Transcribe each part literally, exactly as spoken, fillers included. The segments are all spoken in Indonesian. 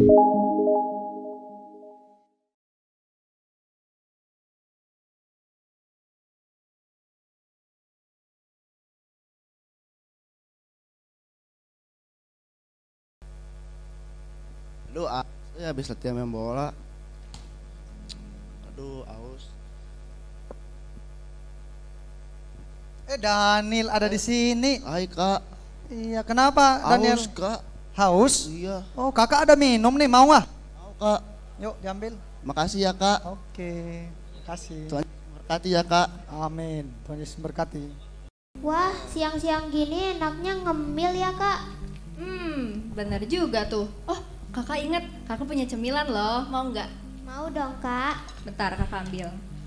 Aduh, saya habis latihan main bola. Aduh, aus. Eh, Daniel ada di sini. Hai, Kak. Iya, kenapa Daniel? Haus, Kak. Haus? Iya. Oh, kakak ada minum nih, mau nggak? Mau, Kak. Yuk, diambil. Makasih ya, Kak. Oke, kasih. Tuhan berkati ya, Kak. Amin. Tuhan Yesus berkati. Wah, siang-siang gini enaknya ngemil ya, Kak. Hmm, bener juga tuh. Oh, kakak inget, kakak punya cemilan loh, mau nggak? Mau dong, Kak. Bentar, kakak ambil.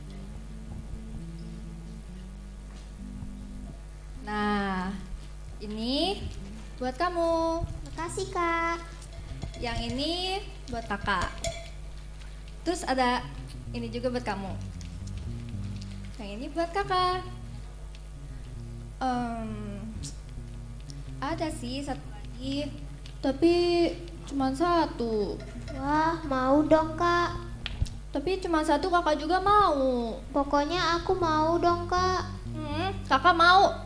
Nah, ini buat kamu. Makasih, Kak. Yang ini buat kakak. Terus ada ini juga buat kamu. Yang ini buat kakak. Um, ada sih satu lagi, tapi cuma satu. Wah, mau dong, Kak. Tapi cuma satu kakak juga mau. Pokoknya aku mau dong, Kak. Hmm, kakak mau.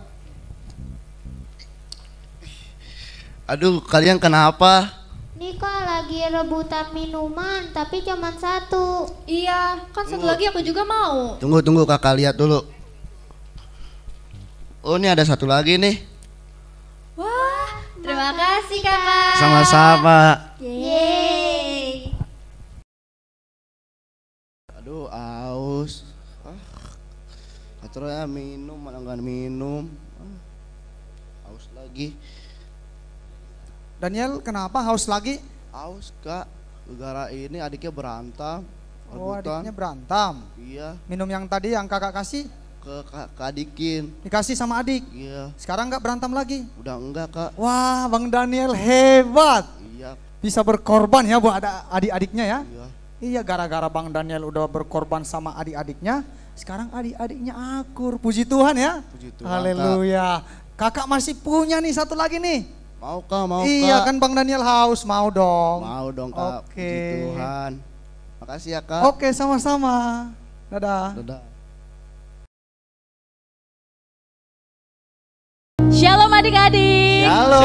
Aduh, kalian kenapa? Nih, Kak, lagi rebutan minuman, tapi cuma satu. Iya, kan satu Tunggu. lagi aku juga mau. Tunggu, tunggu, kakak lihat dulu. Oh, ini ada satu lagi nih. Wah, terima kasih kakak. Sama-sama. Yeay. Aduh, aus. Ah, katanya minum, malah nggak minum. Ah, aus lagi. Daniel, kenapa haus lagi? Aus, Kak. Gara ini adiknya berantem. Oh, rebutan. adiknya berantem. Iya, Minum yang tadi yang kakak kasih, ke Kak ke adikin. dikasih sama adik. Iya, Sekarang nggak berantem lagi. udah enggak, Kak. Wah, Bang Daniel hebat. Iya, Bisa berkorban ya buat ada adik-adiknya ya. iya. Iya, gara-gara Bang Daniel udah berkorban sama adik-adiknya, sekarang adik-adiknya akur. Puji Tuhan ya. Puji Tuhan, Haleluya. Kakak masih punya nih satu lagi nih. Mau, Kak, mau, Iya Kak. kan Bang Daniel haus, mau dong. Mau dong, Kak. Oke. Puji Tuhan. Makasih ya, Kak. Oke, sama-sama. Dadah. Dadah. Shalom adik-adik. Halo.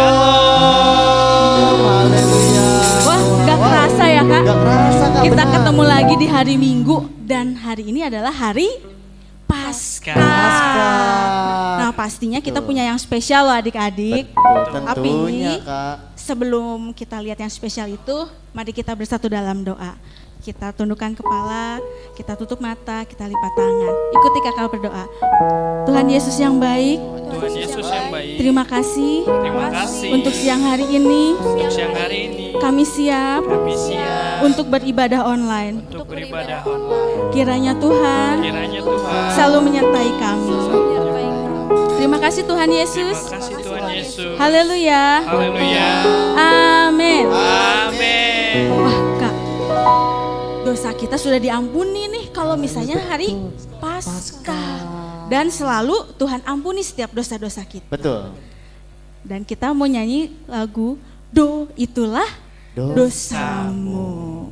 Haleluya. Wah, gak kerasa ya kak. Gak kerasa, Kak. Kita benar. ketemu lagi di hari Minggu dan hari ini adalah hari Paskah. Nah pastinya kita Betul. punya yang spesial loh adik-adik. Betul, Tapi tentunya, Kak. sebelum kita lihat yang spesial itu, mari kita bersatu dalam doa. Kita tundukkan kepala, kita tutup mata, kita lipat tangan. Ikuti kakak berdoa. Tuhan Yesus yang baik, Tuhan Yesus yang baik, terima kasih terima kasih untuk siang hari ini. untuk siang hari ini. Kami siap Kami siap untuk beribadah online. untuk beribadah online. Kiranya Tuhan Kiranya Tuhan selalu menyertai kami. Terima kasih Tuhan terima Yesus. kasih Tuhan Yesus. Haleluya. Haleluya. Amin. Amin. Wah kak, dosa kita sudah diampuni nih kalau misalnya hari Paskah. Dan selalu Tuhan ampuni setiap dosa-dosa kita. Betul. Dan kita mau nyanyi lagu Do Itulah Dosamu.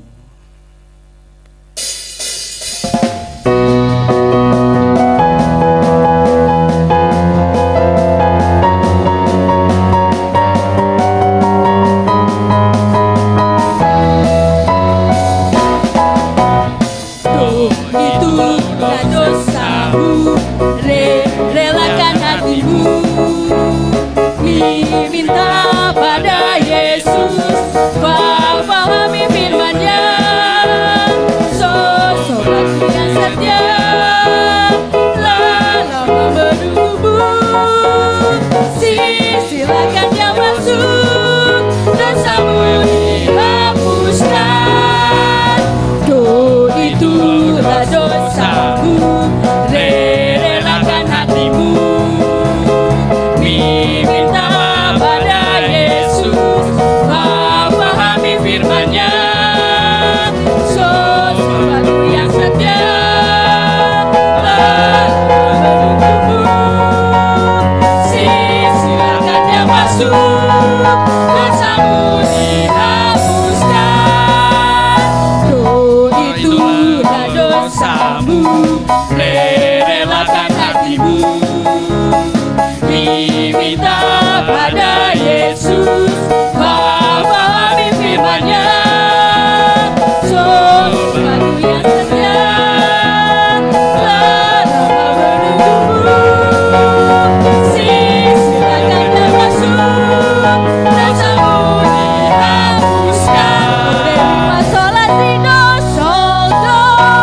Itulah dosamu, re relakan hatimu, minta pada Yesus, pahami firman Relakan hatimu, diminta pada Yesus, pahami firman-Nya. Sobat yang setia, lama menunggumu. Silakan termasuk dan sanggup dihapuskan oleh lima sholat ridho soldo.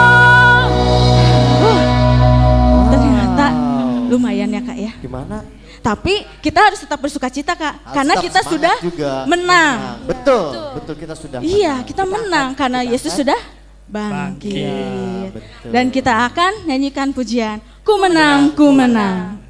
Ternyata lumayan ya Kak ya. Gimana? Tapi kita harus tetap bersuka cita Kak, Harus karena tetap kita semangat sudah juga. menang. Betul, betul kita sudah Iya, menang. kita menang akan- karena kita Yesus akan- sudah bangkit. Iya, betul. Dan kita akan nyanyikan pujian, ku menang, ku menang.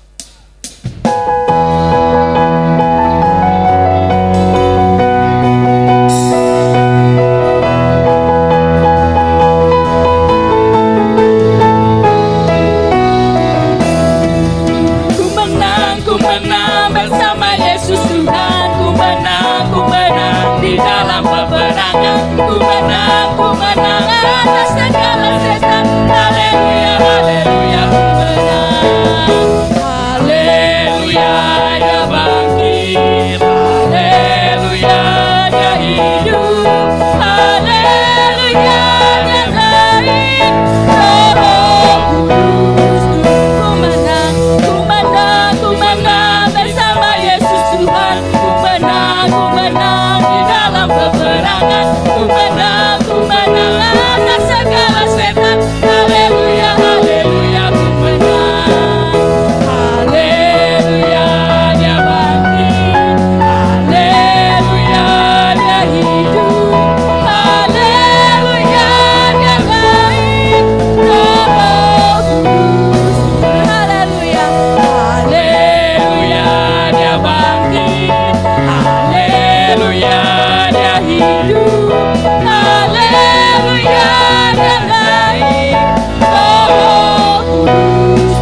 Ku menang, ku menang bersama Yesus Tuhan. Ku menang, ku menang di dalam peperangan. Ku menang, ku menang atas segala setan. Haleluya, haleluya, ku menang. Haleluya, dia bangkit. Haleluya, dia hidup. Haleluya, dia naik. Roh Kudus, ku menang, ku menang, ku menang bersama Yesus Tuhan. Ku menang, ku menang di dalam peperangan. Ku menang, ku menang atas segala setan. Haleluya, haleluya, ku menang. Haleluya, dia bangkit. Haleluya, dia hidup. Haleluya, dia naik. Roh Kudus, haleluya, haleluya, dia bangkit. Haleluya, dia hidup. Haleluya, dia naik. Roh Kudus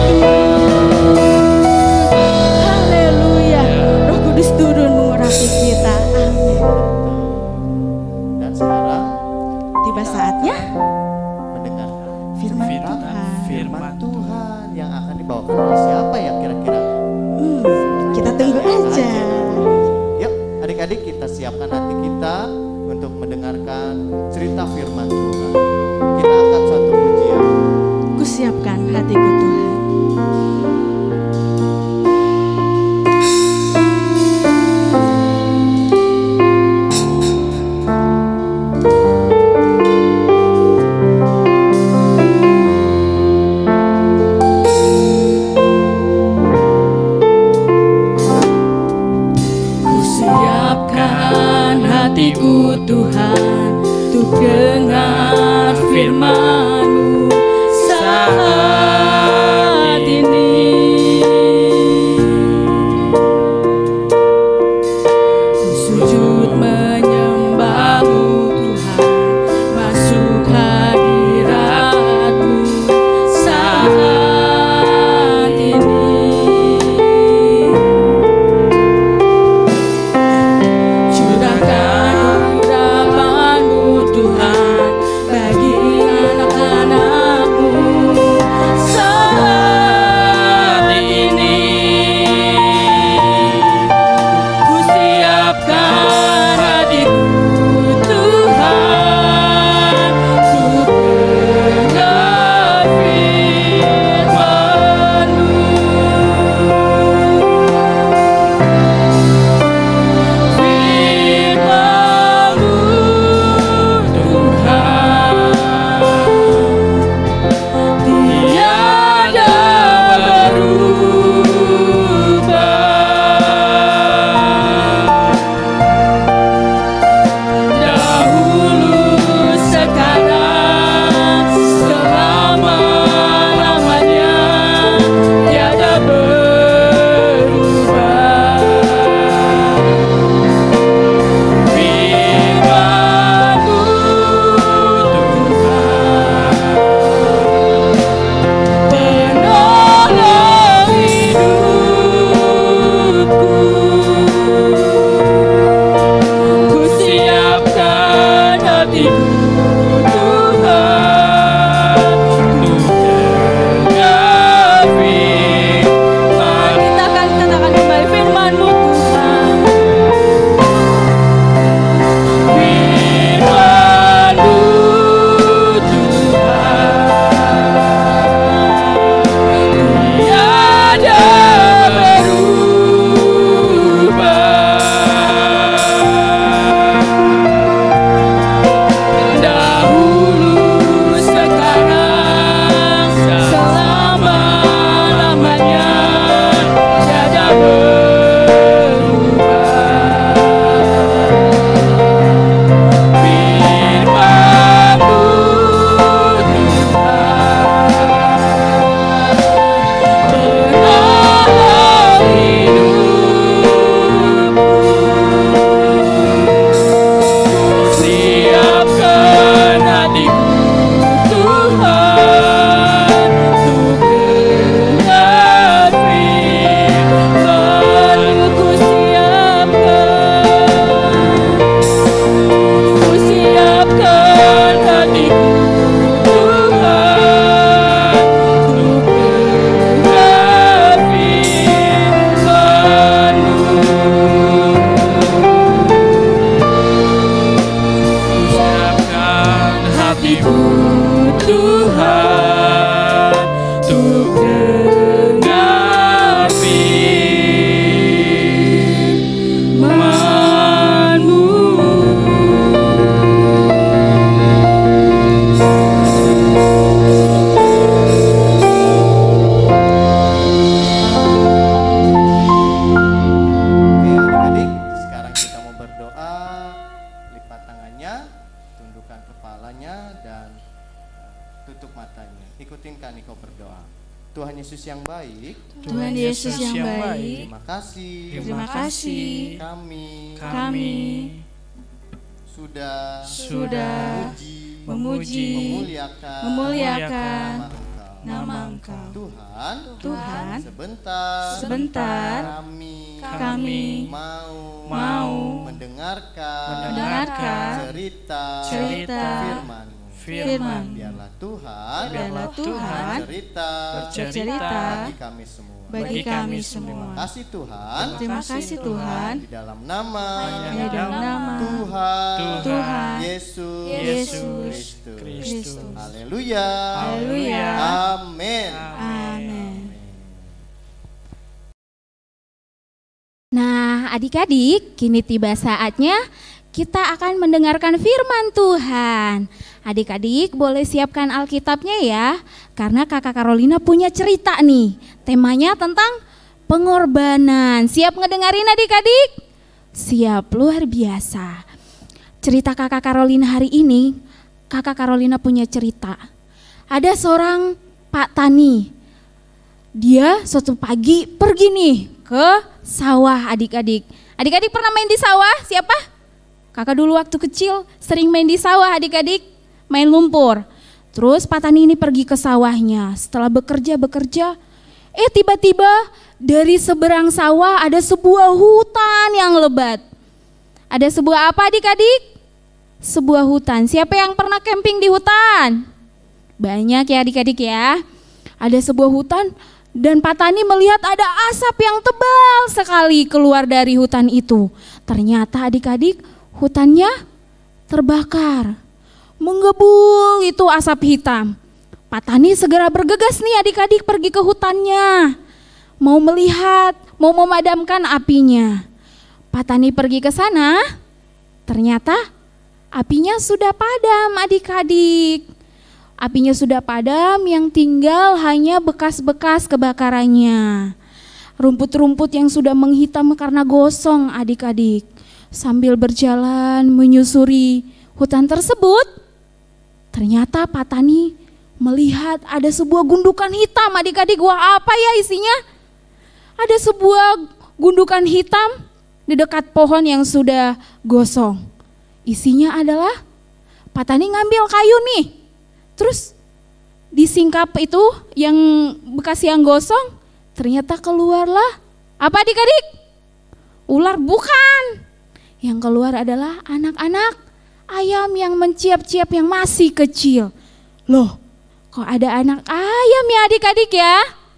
Haleluya, Roh Kudus turun mengurapi kita. Amin. Dan sekarang Tiba saatnya mendengarkan firman Firman. Tuhan. firman Tuhan yang akan dibawakan oleh siapa ya kira-kira? Hmm, kita tunggu aja. Yuk adik-adik kita siapkan hati kita untuk mendengarkan cerita firman Tuhan. Kita angkat suatu pujian. Ku siapkan hatiku Tuhan. Ku siapkan hatiku Tuhan untuk dengar firman-Mu saat ini. Ku sujud menyembah-Mu Tuhan, masuk hadirat-Mu saat ini. Curahkan urapan-Mu Tuhan bagi anak semuanya, tundukkan kepalanya dan tutup matanya. Ikutin Kak Niko berdoa. Tuhan Yesus yang baik, Tuhan Yesus yang baik, terima kasih, terima kasih kami, kami sudah, sudah memuji, memuji, memuliakan, memuliakan nama Engkau. nama Engkau. Tuhan, Tuhan, sebentar, sebentar kami, kami mau, mau mendengarkan, mendengarkan cerita, cerita firman. firman. Biarlah Tuhan, Biarlah Tuhan bercerita, bercerita bagi kami semua. bagi kami semua. Terima kasih Tuhan. Terima kasih Tuhan. Di dalam nama, Di dalam nama Tuhan, Tuhan Yesus, Yesus Kristus. Haleluya. Haleluya. Amin. Amin. Nah, adik-adik, kini tiba saatnya kita akan mendengarkan firman Tuhan. Adik-adik boleh siapkan Alkitabnya ya, karena Kakak Carolina punya cerita nih. Temanya tentang pengorbanan. Siap ngedengerin adik-adik? Siap, luar biasa. Cerita Kakak Carolina hari ini, Kakak Carolina punya cerita. Ada seorang Pak Tani. Dia suatu pagi pergi nih ke sawah adik-adik. Adik-adik pernah main di sawah? Siapa? Kakak dulu waktu kecil sering main di sawah adik-adik. Main lumpur. Terus Pak Tani ini pergi ke sawahnya. Setelah bekerja-bekerja, eh tiba-tiba dari seberang sawah ada sebuah hutan yang lebat. Ada sebuah apa adik-adik? Sebuah hutan. Siapa yang pernah camping di hutan? Banyak ya adik-adik ya. Ada sebuah hutan dan Pak Tani melihat ada asap yang tebal sekali keluar dari hutan itu. Ternyata adik-adik hutannya terbakar. Menggebul itu asap hitam. Pak Tani segera bergegas nih adik-adik pergi ke hutannya. Mau melihat, mau memadamkan apinya. Pak Tani pergi ke sana, ternyata apinya sudah padam adik-adik. Apinya sudah padam, yang tinggal hanya bekas-bekas kebakarannya. Rumput-rumput yang sudah menghitam karena gosong adik-adik. Sambil berjalan menyusuri hutan tersebut, ternyata Pak Tani melihat ada sebuah gundukan hitam adik-adik. Wah, apa ya isinya? Ada sebuah gundukan hitam di dekat pohon yang sudah gosong. Isinya adalah Pak Tani ngambil kayu nih. Terus disingkap itu yang bekas yang gosong, ternyata keluarlah apa adik-adik? Ular. Bukan. Yang keluar adalah anak-anak ayam yang menciap-ciap yang masih kecil. Loh, kok ada anak ayam ya adik-adik ya?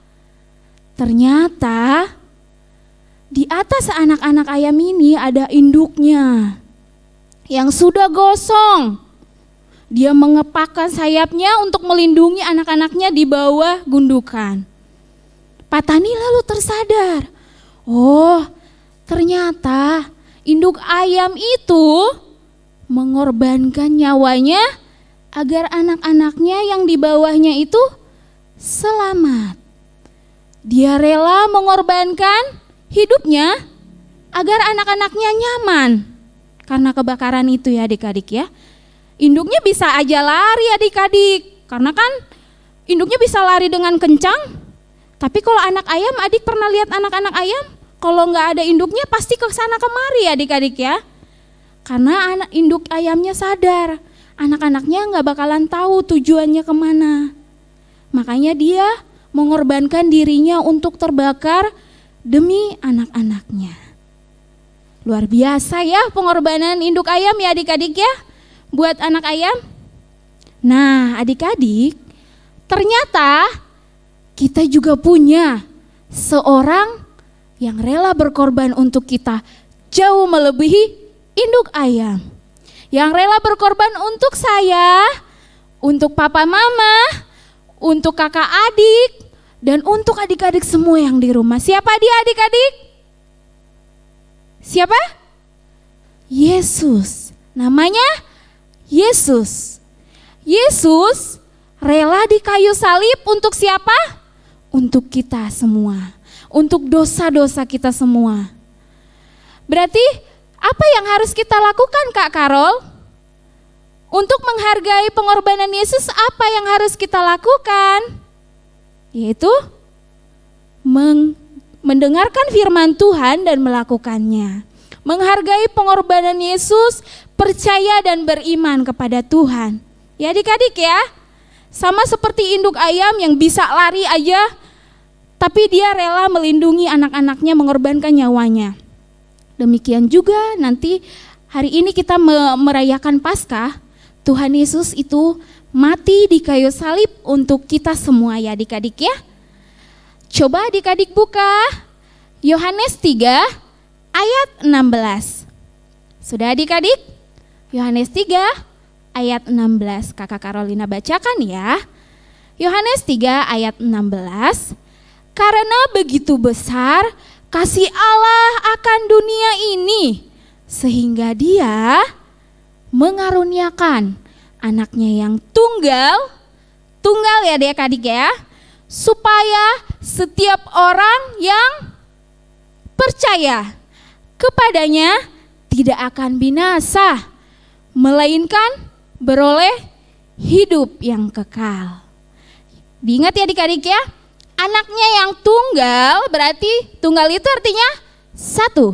Ternyata di atas anak-anak ayam ini ada induknya yang sudah gosong. Dia mengepakkan sayapnya untuk melindungi anak-anaknya di bawah gundukan. Pak Tani lalu tersadar, oh ternyata induk ayam itu mengorbankan nyawanya agar anak-anaknya yang di bawahnya itu selamat. Dia rela mengorbankan hidupnya agar anak-anaknya nyaman karena kebakaran itu ya adik-adik ya. Induknya bisa aja lari adik-adik, karena kan induknya bisa lari dengan kencang. Tapi kalau anak ayam, adik pernah lihat anak-anak ayam? Kalau nggak ada induknya pasti ke sana kemari adik-adik ya. Karena anak induk ayamnya sadar, anak-anaknya nggak bakalan tahu tujuannya kemana. Makanya dia mengorbankan dirinya untuk terbakar demi anak-anaknya. Luar biasa ya pengorbanan induk ayam ya adik-adik ya. Buat anak ayam. Nah adik-adik, ternyata kita juga punya seorang yang rela berkorban untuk kita jauh melebihi induk ayam. Yang rela berkorban untuk saya, untuk papa mama, untuk kakak adik, dan untuk adik-adik semua yang di rumah. Siapa dia adik-adik? Siapa? Yesus. Namanya Yesus. Yesus rela di kayu salib untuk siapa? Untuk kita semua. Untuk dosa-dosa kita semua. Berarti apa yang harus kita lakukan Kak Karol? Untuk menghargai pengorbanan Yesus, apa yang harus kita lakukan? Yaitu meng- mendengarkan firman Tuhan dan melakukannya. Menghargai pengorbanan Yesus, percaya dan beriman kepada Tuhan. Ya adik-adik ya, sama seperti induk ayam yang bisa lari aja, tapi dia rela melindungi anak-anaknya, mengorbankan nyawanya. Demikian juga nanti hari ini kita merayakan Paskah, Tuhan Yesus itu mati di kayu salib untuk kita semua ya adik-adik ya. Coba adik-adik buka Yohanes tiga ayat enam belas. Sudah adik-adik? Yohanes tiga ayat enam belas. Kakak Carolina bacakan ya. Yohanes tiga ayat enam belas. Karena begitu besar kasih Allah akan dunia ini, sehingga dia mengaruniakan anaknya yang tunggal, tunggal ya adik-adik ya, supaya setiap orang yang percaya kepadanya tidak akan binasa, melainkan beroleh hidup yang kekal. Diingat ya adik-adik ya, anaknya yang tunggal berarti tunggal itu artinya satu.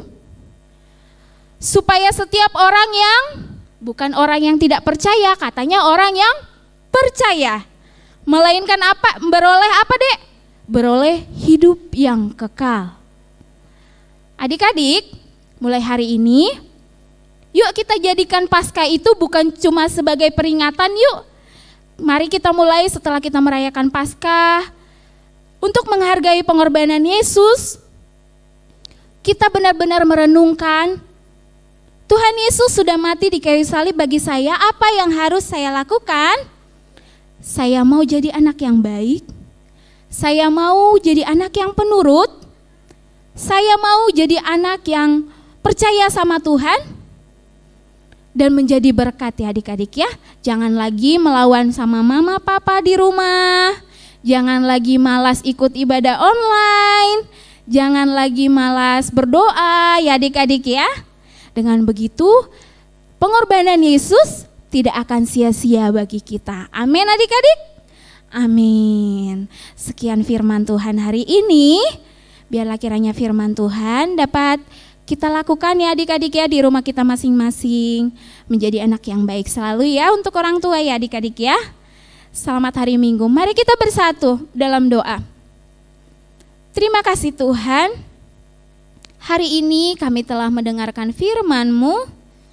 Supaya setiap orang yang bukan orang yang tidak percaya, katanya orang yang percaya. Melainkan apa? Beroleh apa dek? Beroleh hidup yang kekal. Adik-adik, mulai hari ini, yuk kita jadikan Paskah itu bukan cuma sebagai peringatan yuk. Mari kita mulai setelah kita merayakan Paskah, untuk menghargai pengorbanan Yesus, kita benar-benar merenungkan, Tuhan Yesus sudah mati di kayu salib bagi saya, apa yang harus saya lakukan? Saya mau jadi anak yang baik, saya mau jadi anak yang penurut, saya mau jadi anak yang percaya sama Tuhan, dan menjadi berkat ya adik-adik ya. Jangan lagi melawan sama mama papa di rumah, jangan lagi malas ikut ibadah online, jangan lagi malas berdoa ya adik-adik ya. Dengan begitu, pengorbanan Yesus tidak akan sia-sia bagi kita. Amin adik-adik? Amin. Sekian firman Tuhan hari ini. Biarlah kiranya firman Tuhan dapat kita lakukan ya adik-adik ya di rumah kita masing-masing. Menjadi anak yang baik selalu ya untuk orang tua ya adik-adik ya. Selamat hari Minggu. Mari kita bersatu dalam doa. Terima kasih Tuhan. Hari ini kami telah mendengarkan firman-Mu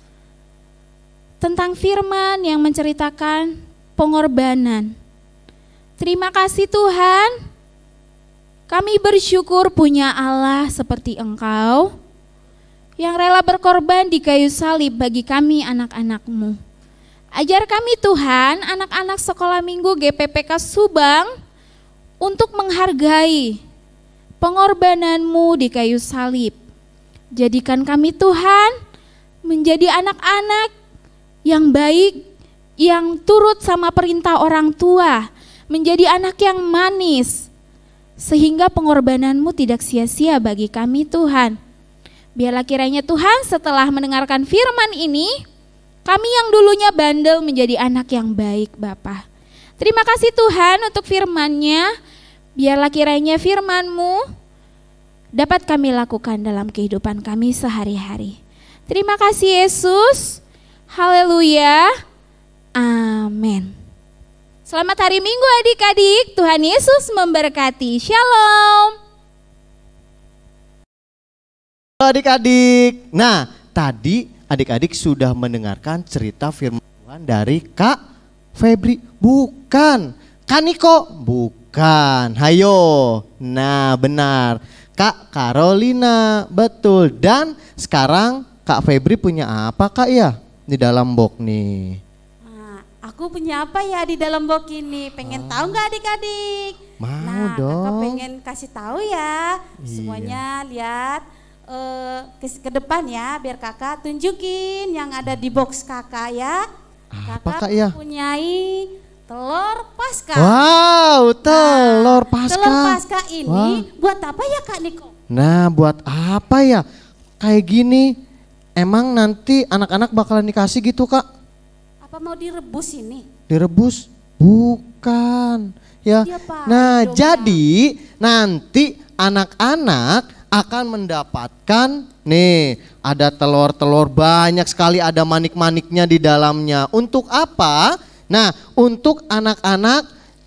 tentang firman yang menceritakan pengorbanan. Terima kasih Tuhan, kami bersyukur punya Allah seperti Engkau yang rela berkorban di kayu salib bagi kami anak-anak-Mu. Ajar kami Tuhan, anak-anak sekolah minggu G P P K Subang untuk menghargai pengorbanan-Mu di kayu salib. Jadikan kami Tuhan menjadi anak-anak yang baik, yang turut sama perintah orang tua, menjadi anak yang manis, sehingga pengorbanan-Mu tidak sia-sia bagi kami Tuhan. Biarlah kiranya Tuhan setelah mendengarkan firman ini, kami yang dulunya bandel menjadi anak yang baik Bapa. Terima kasih Tuhan untuk firman-Nya, biarlah kiranya firman-Mu dapat kami lakukan dalam kehidupan kami sehari-hari. Terima kasih Yesus. Haleluya. Amin. Selamat hari Minggu adik-adik. Tuhan Yesus memberkati. Shalom. Adik-adik. Nah, tadi adik-adik sudah mendengarkan cerita firman Tuhan dari Kak Febri. Bukan. Kak Niko. Bukan. Hayo. Nah, benar. Kak Carolina, betul. Dan sekarang Kak Febri punya apa Kak ya di dalam box nih? Nah, aku punya apa ya di dalam box ini? Pengen oh. tahu nggak adik-adik? Mau nah, dong. Kakak pengen kasih tahu ya. Iya. Semuanya lihat uh, ke, ke depan ya, biar kakak tunjukin yang ada di box kakak ya. Apa kakak Kak ya? Mempunyai telur Paskah. Wow, telur nah, Paskah. Telur Paskah ini Wah. buat apa ya Kak Niko? Nah, buat apa ya? Kayak gini, emang nanti anak-anak bakalan dikasih gitu Kak? Apa Apa mau direbus ini? Direbus? Bukan. Ya. Diapain Nah, dong, jadi nanti anak-anak akan mendapatkan nih, ada telur-telur banyak sekali, ada manik-maniknya di dalamnya. Untuk apa? Nah, untuk anak-anak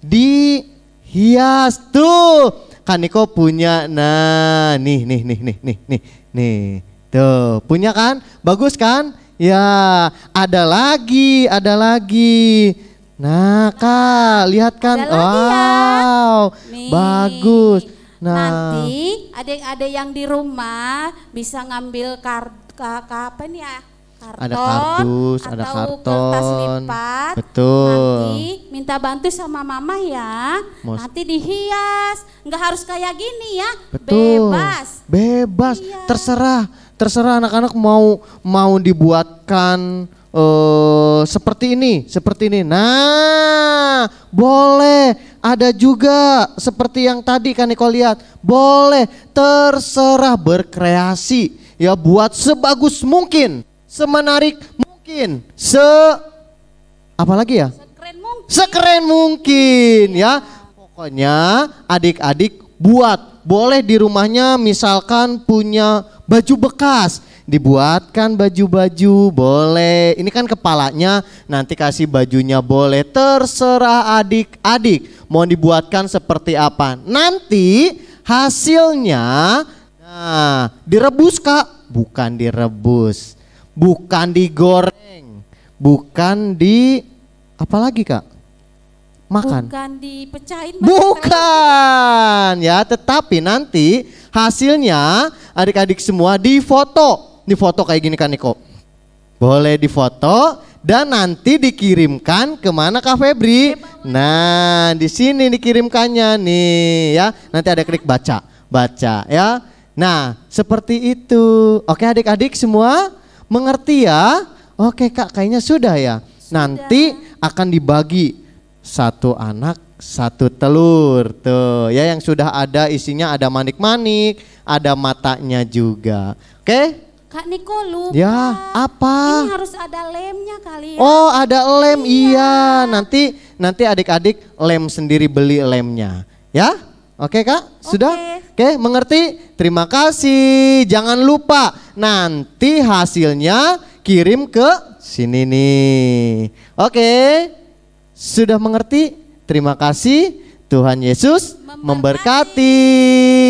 dihias tuh. Kaniko punya. Nah, nih nih nih nih nih nih nih. Tuh, punya kan? Bagus kan? Ya, ada lagi, ada lagi. Nah, Kak, lihat kan? Ada lagi ya. Wow. Nih. Bagus. Nah, Nanti adik-adik yang di rumah bisa ngambil kar ka, ka- apa nih ya? Karton, ada kardus, atau ada kertas karton. lipat. Betul. Nanti minta bantu sama mama ya. Mos- Nanti dihias. Nggak harus kayak gini ya. Betul. Bebas. Bebas. Iya. Terserah. Terserah anak-anak mau mau dibuatkan eh seperti ini, seperti ini. Nah, boleh. Ada juga seperti yang tadi kan Niko lihat. Boleh, terserah, berkreasi. Ya, buat sebagus mungkin, semenarik mungkin, se apa lagi ya? Sekeren mungkin. Sekeren mungkin ya. Pokoknya adik-adik buat. Boleh di rumahnya misalkan punya baju bekas, dibuatkan baju-baju, boleh. Ini kan kepalanya, nanti kasih bajunya, boleh. Terserah adik-adik mau dibuatkan seperti apa. Nanti hasilnya, nah, direbus Kak, bukan direbus, bukan digoreng, bukan di apa lagi Kak? Makan. Bukan dipecahin. Bukan ya, tetapi nanti hasilnya adik-adik semua difoto, difoto kayak gini kan Niko. Boleh difoto dan nanti dikirimkan kemana Kak Febri? Nah, di sini dikirimkannya nih ya. Nanti ada klik baca, baca ya. Nah, seperti itu. Oke adik-adik semua mengerti ya? Oke Kak, kayaknya sudah ya. Nanti akan dibagi. Satu anak, satu telur. Tuh ya, yang sudah ada isinya, ada manik-manik, ada matanya juga. Oke? Kak Niko lupa. Ya, apa? Ini harus ada lemnya kali ya. Oh, ada lem. Iya, nanti nanti adik-adik lem sendiri, beli lemnya. Ya? Oke Kak? Sudah? Oke, mengerti? Terima kasih. Jangan lupa nanti hasilnya kirim ke sini nih. Oke? Sudah mengerti? Terima kasih. Tuhan Yesus memberkati.